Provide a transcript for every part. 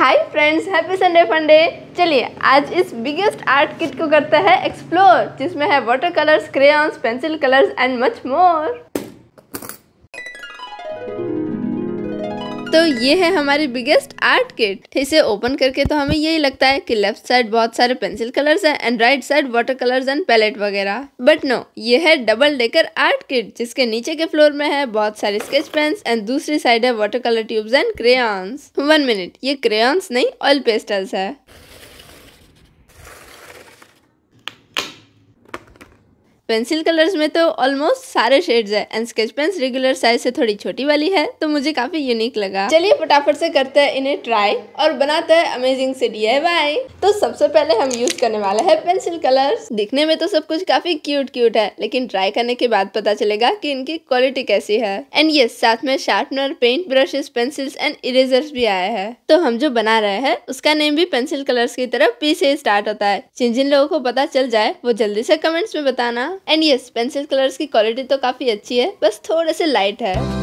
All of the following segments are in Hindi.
हाय फ्रेंड्स, हैप्पी संडे फंडे। चलिए आज इस बिगेस्ट आर्ट किट को करते हैं एक्सप्लोर, जिसमें है water colours, crayons, pencil colours and much more. तो ये है हमारी बिगेस्ट आर्ट किट। इसे ओपन करके तो हमें यही लगता है कि लेफ्ट साइड बहुत सारे पेंसिल कलर्स हैं and right side water colours and palette वगैरह, बट नो, ये है डबल डेकर आर्ट किट, जिसके नीचे के फ्लोर में है बहुत सारे स्केच पेन्स एंड दूसरी साइड है water colour tubes and crayons. 1 minute, ये क्रेयॉन्स नहीं ऑयल पेस्टल्स है। पेंसिल कलर्स में तो ऑलमोस्ट सारे शेड्स है and sketch pens regular size से थोड़ी छोटी वाली है, तो मुझे काफी यूनिक लगा। चलिए फटाफट से करते हैं इन्हें ट्राई और बनाते हैं अमेजिंग से DIY। तो सबसे पहले हम यूज करने वाले हैं पेंसिल कलर्स। दिखने में तो सब कुछ काफी क्यूट है, लेकिन ट्राई करने के बाद पता चलेगा कि इनकी क्वालिटी कैसी है। एंड यस, साथ में sharpener, paint brushes, pencils and erasers भी आए हैं। तो हम जो बना रहे हैं उसका नेम भी पेंसिल कलर्स की तरह P से स्टार्ट होता है। जिन लोगों को पता चल जाए वो जल्दी से कमेंट्स में बताना। एंड यस, पेंसिल कलर्स की क्वालिटी तो काफी अच्छी है, बस थोड़े से लाइट है।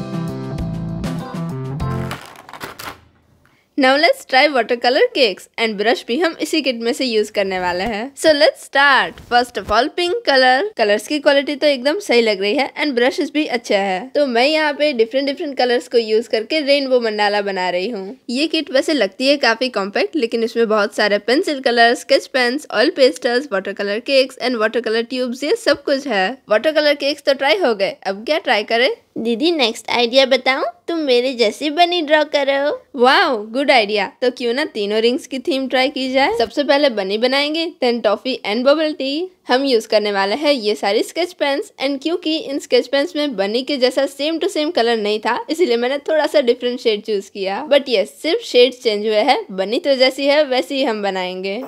Now let's try water colour cakes and brush भी हम इसी किट में से यूज करने वाले हैं। So let's start. First of all pink colour. Colours की क्वालिटी तो एकदम सही लग रही है एंड ब्रशेस भी अच्छा है। तो मैं यहाँ पे डिफरेंट कलर्स को यूज करके रेनबो मंडाला बना रही हूँ। ये किट वैसे लगती है काफी कॉम्पैक्ट, लेकिन इसमें बहुत सारे pencil colour, sketch pens, oil pastels, water colour cakes and water colour tubes, ये सब कुछ है। वाटर कलर केक्स तो ट्राई हो गए, अब क्या ट्राई करें? दीदी नेक्स्ट आइडिया बताऊं? तुम मेरे जैसी बनी ड्रॉ करो। Wow, good idea. तो क्यों ना तीनों रिंग्स की थीम ट्राई की जाए। सबसे पहले बनी बनाएंगे, then toffee and bubble tea. हम यूज करने वाले हैं ये सारी स्केच पेन्स एंड क्योंकि इन स्केच पेन्स में बनी के जैसा सेम टू सेम कलर नहीं था, इसलिए मैंने थोड़ा सा डिफरेंट शेड चूज किया। बट यस, सिर्फ शेड चेंज हुए हैं, बनी तो जैसी है वैसी ही हम बनाएंगे।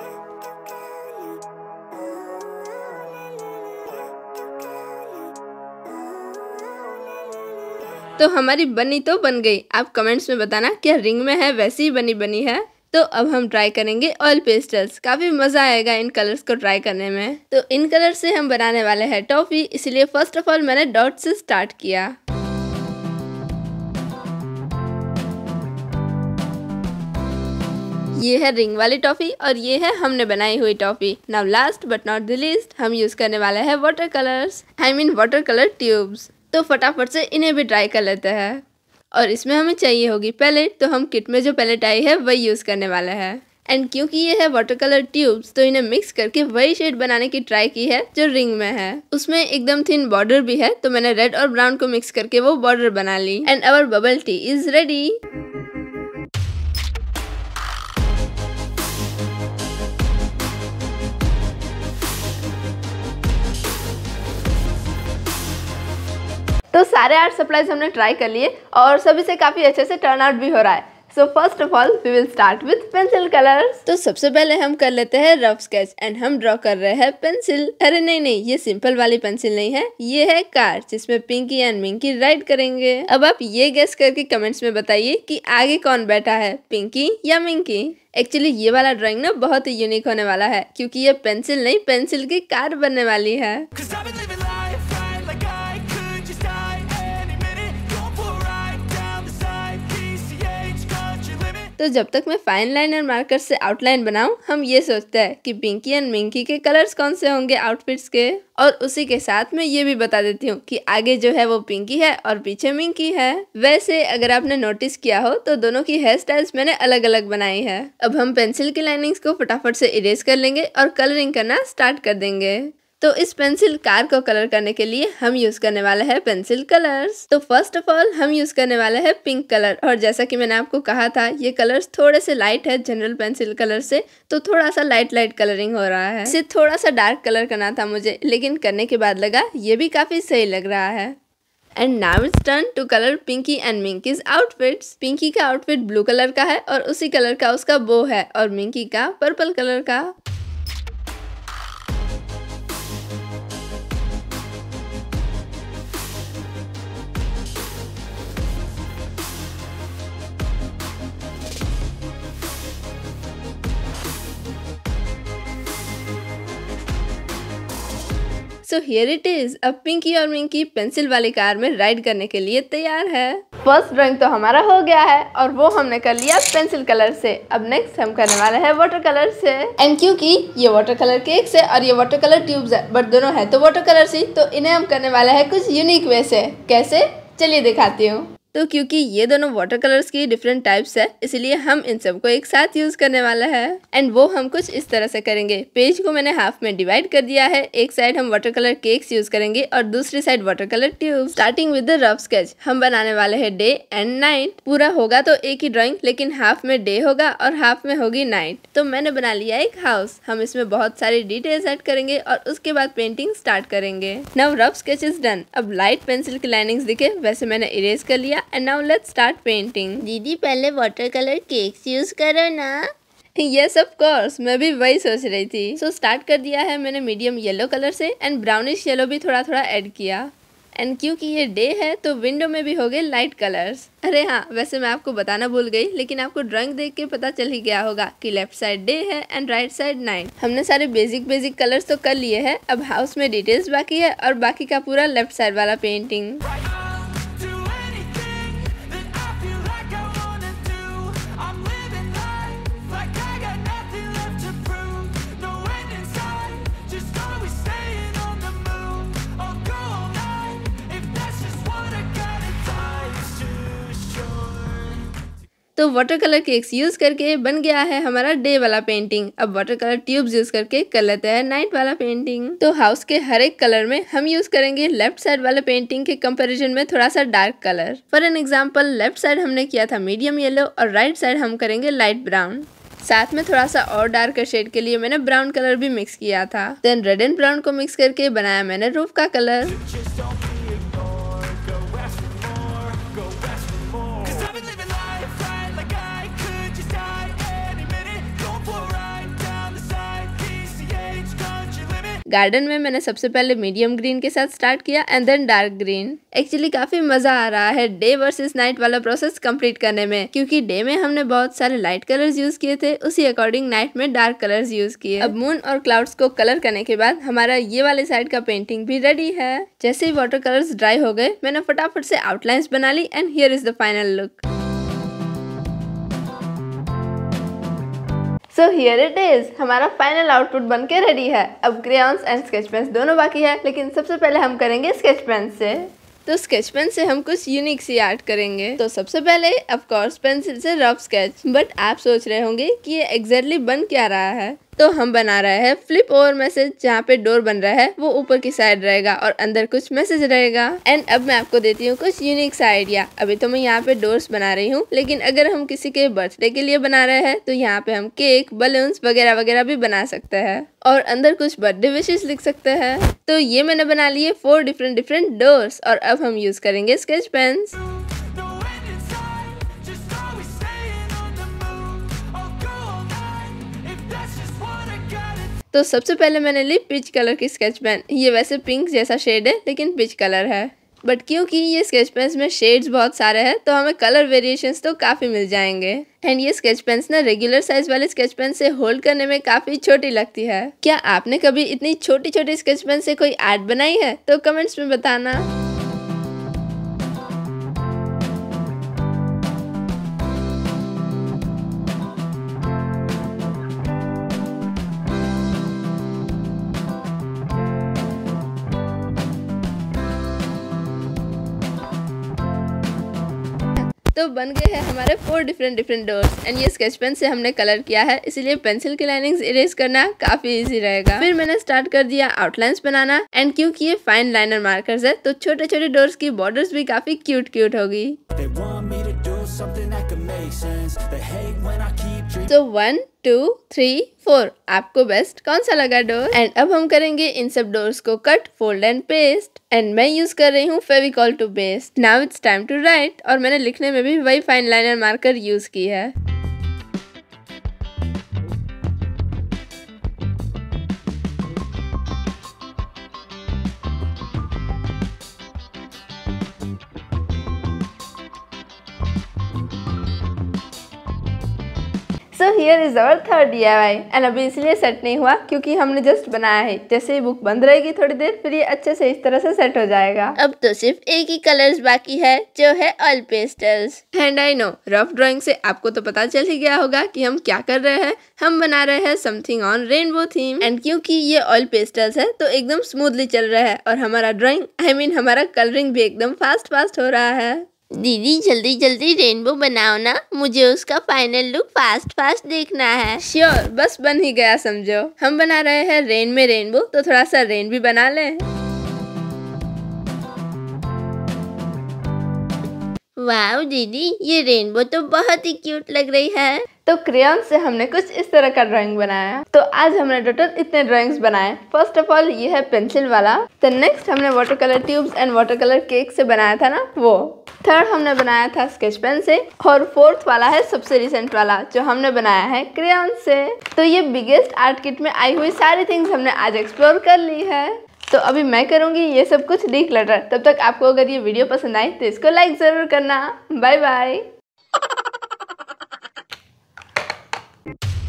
तो हमारी बनी तो बन गई। आप कमेंट्स में बताना क्या रिंग में है वैसी ही बनी है। तो अब हम ट्राई करेंगे ऑयल पेस्टल्स। काफी मजा आएगा इन कलर्स को ट्राई करने में। तो इन कलर से हम बनाने वाले हैं टॉफी, इसलिए फर्स्ट ऑफ ऑल मैंने डॉट से स्टार्ट किया। ये है रिंग वाली टॉफी और ये है हमने बनाई हुई toffee. Now last but not the least, हम यूज करने वाले हैं water colours, I mean water colour tubes. तो फटाफट से इन्हें भी ट्राई कर लेते हैं। और इसमें हमें चाहिए होगी पैलेट, तो हम किट में जो पैलेट आई है वही यूज करने वाले हैं। एंड क्योंकि ये है वाटर कलर ट्यूब्स, तो इन्हें मिक्स करके वही शेड बनाने की ट्राई की है जो रिंग में है। उसमें एकदम थिन बॉर्डर भी है, तो मैंने रेड और ब्राउन को मिक्स करके वो बॉर्डर बना ली। And our bubble tea is ready. तो सारे आर्ट सप्लाईज हमने ट्राई कर लिए और सभी से काफी अच्छे से टर्न आउट भी हो रहा है। So first of all we will start with pencil colours. तो सबसे पहले हम कर लेते हैं रफ स्केच एंड हम ड्रॉ कर रहे हैं पेंसिल। अरे नहीं, ये सिंपल वाली पेंसिल नहीं है, ये है कार, जिसमें पिंकी एंड मिंकी राइड करेंगे। अब आप ये गेस करके कमेंट्स में बताइए कि आगे कौन बैठा है, पिंकी या मिंकी। एक्चुअली ये वाला ड्राइंग ना बहुत ही यूनिक होने वाला है, क्योंकि ये पेंसिल नहीं, पेंसिल की कार बनने वाली है। तो जब तक मैं फाइन लाइनर मार्कर से आउटलाइन बनाऊं, हम ये सोचते हैं कि पिंकी एंड मिंकी के कलर्स कौन से होंगे आउटफिट्स के। और उसी के साथ मैं ये भी बता देती हूँ कि आगे जो है वो पिंकी है और पीछे मिंकी है। वैसे अगर आपने नोटिस किया हो तो दोनों की हेयर स्टाइल्स मैंने अलग अलग बनाई है। अब हम पेंसिल की लाइनिंग्स को फटाफट से इरेज कर लेंगे और कलरिंग करना स्टार्ट कर देंगे। तो इस पेंसिल कार को कलर करने के लिए हम यूज करने वाले हैं पेंसिल कलर्स। तो फर्स्ट ऑफ ऑल हम यूज करने वाले हैं पिंक कलर, और जैसा कि मैंने आपको कहा था ये कलर्स थोड़े से लाइट है जनरल पेंसिल कलर से, तो थोड़ा सा लाइट कलरिंग हो रहा है। इसे थोड़ा सा डार्क कलर करना था मुझे, लेकिन करने के बाद लगा ये भी काफी सही लग रहा है। And now it's turn to colour Pinky and Minky's outfits. Pinky का आउटफिट ब्लू कलर का है और उसी कलर का उसका बो है, और मिंकी का पर्पल कलर का। So here it is. अब पिंकी और मिंकी पेंसिल वाली कार में राइड करने के लिए तैयार है। फर्स्ट ड्राइंग तो हमारा हो गया है और वो हमने कर लिया पेंसिल कलर से। अब नेक्स्ट हम करने वाले हैं वाटर कलर से। एंड क्योंकि ये वाटर कलर केक्स है और ये वाटर कलर ट्यूब्स है, बट दोनों है तो वाटर कलर ही, तो इन्हें हम करने वाले हैं कुछ यूनिक वे से। कैसे, चलिए दिखाती हूँ। तो क्योंकि ये दोनों वाटर कलर्स की डिफरेंट टाइप्स है, इसलिए हम इन सबको एक साथ यूज करने वाला है। एंड वो हम कुछ इस तरह से करेंगे। पेज को मैंने हाफ में डिवाइड कर दिया है। एक साइड हम वाटर कलर केक्स यूज करेंगे और दूसरी side water colour tube. Starting with the rough sketch, हम बनाने वाले हैं डे एंड नाइट। पूरा होगा तो एक ही ड्रॉइंग, लेकिन हाफ में डे होगा और हाफ में होगी नाइट। तो मैंने बना लिया एक हाउस। हम इसमें बहुत सारी डिटेल्स ऐड करेंगे और उसके बाद पेंटिंग स्टार्ट करेंगे। Now rough sketch is done. अब लाइट पेंसिल की लाइनिंग्स दिखे वैसे मैंने इरेज कर लिया। And now let's start painting. दीदी पहले वाटर कलर केक्स यूज करो ना। यस ऑफ कोर्स, मैं भी वही सोच रही थी। सो स्टार्ट कर दिया है मैंने मीडियम येलो कलर से एंड ब्राउनिश येलो भी थोड़ा थोड़ा ऐड किया। एंड क्योंकि ये डे है तो विंडो में भी हो गए लाइट कलर्स। अरे हाँ, वैसे मैं आपको बताना भूल गई, लेकिन आपको ड्राइंग देख के पता चल ही गया होगा कि लेफ्ट साइड डे है एंड राइट साइड नाइट। हमने सारे बेसिक कलर्स तो कर लिए हैं। अब हाउस में डिटेल्स बाकी है और बाकी का पूरा लेफ्ट साइड वाला पेंटिंग। तो वाटर कलर केक्स यूज करके बन गया है हमारा डे वाला पेंटिंग। अब वाटर कलर ट्यूब्स यूज करके कर लेते हैं नाइट वाला पेंटिंग। तो हाउस के हर एक कलर में हम यूज करेंगे लेफ्ट साइड वाले पेंटिंग के कंपैरिजन में थोड़ा सा dark colour. For an example, left side हमने किया था मीडियम येलो और राइट साइड हम करेंगे लाइट ब्राउन। साथ में थोड़ा सा और डार्कर शेड के लिए मैंने ब्राउन कलर भी मिक्स किया था। देन रेड एंड ब्राउन को मिक्स करके बनाया मैंने रूफ का कलर। गार्डन में मैंने सबसे पहले मीडियम ग्रीन के साथ स्टार्ट किया and then dark green. Actually काफी मजा आ रहा है डे वर्सेस नाइट वाला प्रोसेस कंप्लीट करने में, क्योंकि डे में हमने बहुत सारे लाइट कलर्स यूज किए थे, उसी अकॉर्डिंग नाइट में डार्क कलर्स यूज किए। अब मून और क्लाउड्स को कलर करने के बाद हमारा ये वाले साइड का पेंटिंग भी रेडी है। जैसे ही वाटर कलर्स ड्राई हो गए मैंने फटाफट से आउटलाइंस बना ली and here is the final look. So here it is, हमारा फाइनल आउटपुट बनके रेडी है। अब क्रेयॉन्स एंड स्केच पेन्स दोनों बाकी है, लेकिन सबसे पहले हम करेंगे स्केच पेन से। तो स्केच पेन से हम कुछ यूनिक सी आर्ट करेंगे। तो सबसे पहले ऑफ कोर्स पेंसिल से रफ स्केच। बट आप सोच रहे होंगे कि ये एग्जैक्टली बन क्या रहा है। तो हम बना रहे हैं फ्लिप ओवर मैसेज। जहाँ पे डोर बन रहा है वो ऊपर की साइड रहेगा और अंदर कुछ मैसेज रहेगा। एंड अब मैं आपको देती हूँ कुछ यूनिक सा आइडिया। अभी तो मैं यहाँ पे डोर्स बना रही हूँ, लेकिन अगर हम किसी के बर्थडे के लिए बना रहे हैं तो यहाँ पे हम केक, बलून्स वगैरह वगैरह भी बना सकते हैं और अंदर कुछ बर्थडे विशेस लिख सकते हैं। तो ये मैंने बना लिए 4 डिफरेंट डोर्स और अब हम यूज करेंगे स्केच पेन्स। तो सबसे पहले मैंने ली पिच कलर की स्केच पेन। ये वैसे पिंक जैसा शेड है लेकिन पिच कलर है, बट क्योंकि ये स्केच पेन्स में शेड्स बहुत सारे हैं तो हमें कलर वेरिएशंस तो काफी मिल जाएंगे। एंड ये स्केच पेन्स ना रेगुलर साइज वाले स्केच पेन से होल्ड करने में काफी छोटी लगती है। क्या आपने कभी इतनी छोटी छोटी स्केच पेन से कोई आर्ट बनाई है? तो कमेंट्स में बताना। तो बन गए हैं हमारे 4 डिफरेंट डोर्स। एंड ये स्केच पेन से हमने कलर किया है, इसलिए पेंसिल की लाइनिंग्स इरेज करना काफी इजी रहेगा। फिर मैंने स्टार्ट कर दिया आउटलाइंस बनाना। एंड क्योंकि ये फाइन लाइनर मार्कर्स है तो छोटे छोटे डोर्स की बॉर्डर्स भी काफी क्यूट होगी। तो 1 2 3 4 आपको बेस्ट कौन सा लगा डोर? एंड अब हम करेंगे इन सब डोर्स को cut, fold and paste. And मैं यूज कर रही हूँ Fevicol to paste. Now it's time to write. और मैंने लिखने में भी वही फाइन लाइनर मार्कर यूज की है। So here is our third DIY and अभी इसलिए सेट नहीं हुआ क्योंकि हमने जस्ट बनाया है। जैसे ही बुक बंद रहेगी थोड़ी देर, फिर ये अच्छे से इस तरह से सेट हो जाएगा। अब तो सिर्फ एक ही कलर्स बाकी है, जो है oil pastels. And I know rough drawing से आपको तो पता चल ही गया होगा कि हम क्या कर रहे हैं। हम बना रहे हैं something on rainbow theme and क्योंकि ये ऑयल पेस्टल्स है तो एकदम स्मूथली चल रहा है और हमारा ड्राइंग हमारा कलरिंग भी एकदम फास्ट हो रहा है। दीदी जल्दी जल्दी रेनबो बनाओ ना, मुझे उसका फाइनल लुक फास्ट देखना है। श्योर, बस बन ही गया समझो। हम बना रहे हैं रेन में रेनबो, तो थोड़ा सा रेन भी बना लें। वाह दीदी, ये रेनबो तो बहुत ही क्यूट लग रही है। तो क्रेयॉन से हमने कुछ इस तरह का ड्राइंग बनाया। तो आज हमने टोटल इतने ड्राइंग्स बनाए। फर्स्ट ऑफ ऑल ये है पेंसिल वाला। तो नेक्स्ट हमने water colour tubes and water colour cake से बनाया था ना वो। थर्ड हमने बनाया था स्केच पेन से। और फोर्थ वाला है सबसे रिसेंट वाला जो हमने बनाया है क्रेयॉन से। तो ये बिगेस्ट आर्ट किट में आई हुई सारी थिंग्स हमने आज एक्सप्लोर कर ली है। तो अभी मैं करूँगी ये सब कुछ डिक्लटर। तब तक आपको अगर ये वीडियो पसंद आई तो इसको लाइक ज़रूर करना। Bye bye.